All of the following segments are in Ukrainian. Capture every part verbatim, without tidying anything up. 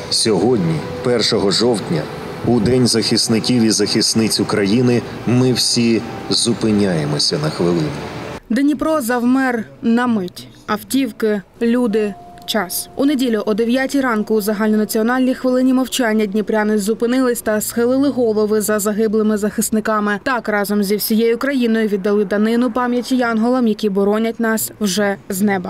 Сьогодні, першого жовтня, у День захисників і захисниць України, ми всі зупиняємося на хвилину. Дніпро завмер на мить. Автівки, люди, час. У неділю о дев'ятій ранку у загальнонаціональній хвилині мовчання дніпряни зупинились та схилили голови за загиблими захисниками. Так разом зі всією країною віддали данину пам'яті янголам, які боронять нас вже з неба.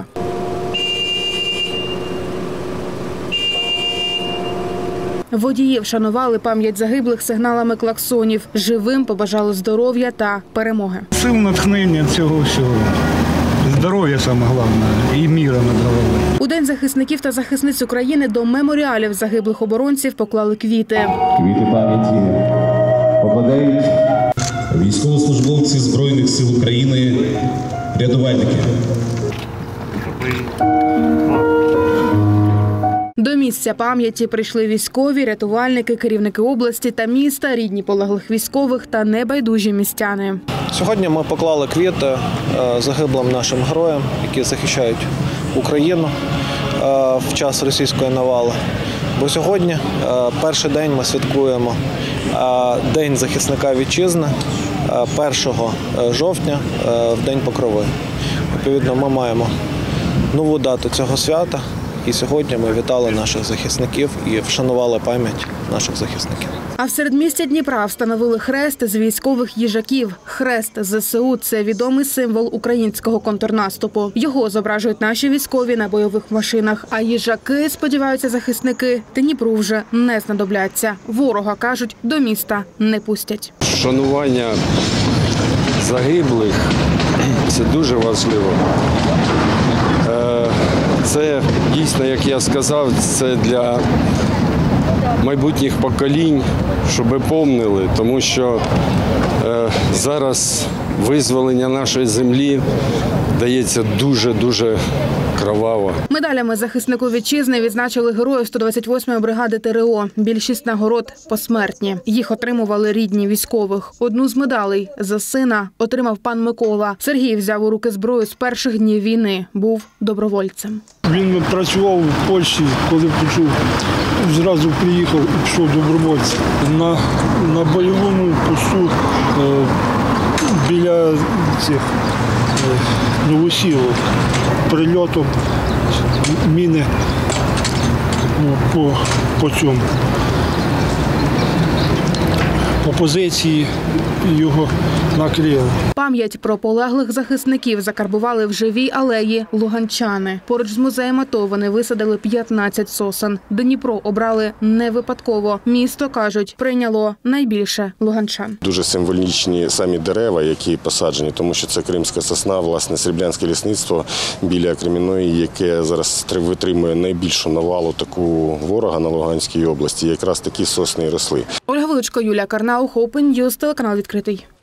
Водії вшанували пам'ять загиблих сигналами клаксонів. Живим побажали здоров'я та перемоги. Сил, натхнення цього всього. Здоров'я саме головне і міра над головою. У День захисників та захисниць України до меморіалів загиблих оборонців поклали квіти. Квіти пам'яті покладають військовослужбовці Збройних сил України, рятувальники. До місця пам'яті прийшли військові, рятувальники, керівники області та міста, рідні полеглих військових та небайдужі містяни. Сьогодні ми поклали квіти загиблим нашим героям, які захищають Україну в час російської навали. Бо сьогодні, перший день, ми святкуємо День захисника вітчизни, першого жовтня, в День Покрови. Відповідно, ми маємо нову дату цього свята. І сьогодні ми вітали наших захисників і вшанували пам'ять наших захисників. А в середмісті Дніпра встановили хрест з військових їжаків. Хрест ЗСУ – це відомий символ українського контрнаступу. Його зображують наші військові на бойових машинах. А їжаки, сподіваються захисники, Дніпру вже не знадобляться. Ворога, кажуть, до міста не пустять. Вшанування загиблих – це дуже важливо. Це дійсно, як я сказав, це для майбутніх поколінь, щоб помнили, тому що е, зараз визволення нашої землі дається дуже-дуже кроваво. Медалями захиснику вітчизни відзначили героїв сто двадцять восьмої бригади ТРО. Більшість нагород посмертні. Їх отримували рідні військових. Одну з медалей за сина отримав пан Микола. Сергій взяв у руки зброю з перших днів війни. Був добровольцем. Він працював в Польщі, коли почув, зразу приїхав і пішов добровольцем. На, на бойовому посту е, біля цих е, Новосілок прильотом міни ну, по, по цьому. По позиції його накрили. Пам'ять про полеглих захисників закарбували в живій алеї луганчани. Поруч з музеєм АТО вони висадили п'ятнадцять сосен. Дніпро обрали не випадково. Місто, кажуть, прийняло найбільше луганчан. Дуже символічні самі дерева, які посаджені, тому що це кримська сосна, власне, Сріблянське лісництво біля Кремінної, яке зараз витримує найбільшу навалу таку ворога на Луганській області. Якраз такі сосни і росли. Ольга Величко, Юлія Карнаух, Open News, телеканал відкритий.